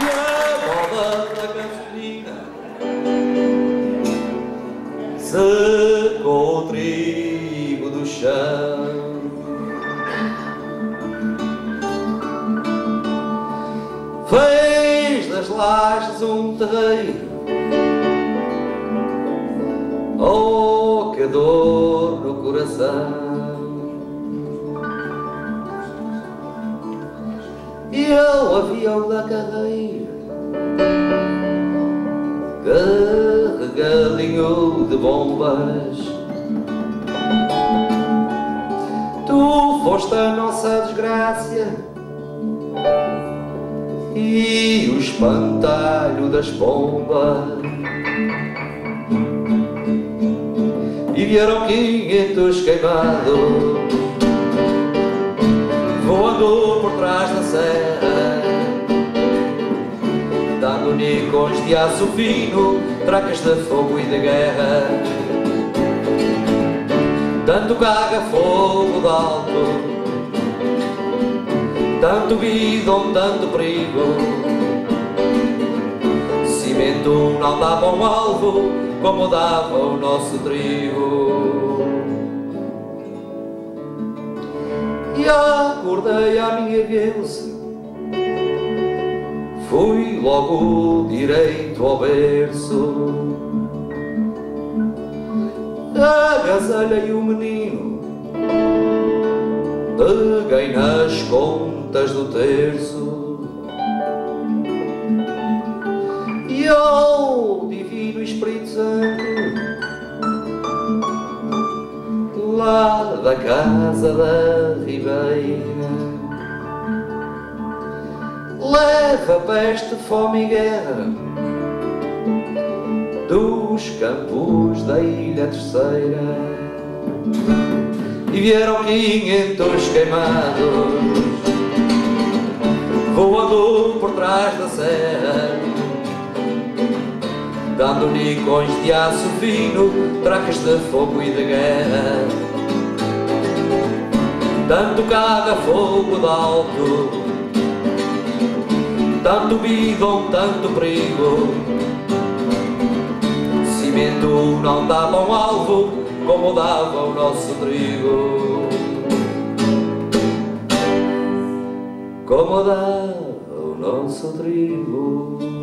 E a moda da gasolina secou o trigo do chão. Fez das lajes um terreiro. Oh, que dor no coração. E ao avião da carreira carregadinho de bombas, tu foste a nossa desgraça e o espantalho das bombas. E vieram 500 queimados voando por trás da serra, dando nicões de aço fino, tracas de fogo e de guerra. Tanto caga fogo de alto, tanto bidon, tanto perigo. Cimento não dava um alvo como dava o nosso trigo. E acordei à minha vez, fui logo direito ao berço. Agasalhei o menino, peguei nas contas do terço. E ao Divino Espírito Santo, lá da casa da Ribeira, leva peste, fome e guerra dos campos da Ilha Terceira. E vieram 500 queimados voando por trás da serra, dando nicões de aço fino, tracas de fogo e de guerra. Tanto caga fogo de alto, tanto bidon, tanto perigo. Cimento não dava um alvo como dava o nosso trigo. Como dava o nosso trigo.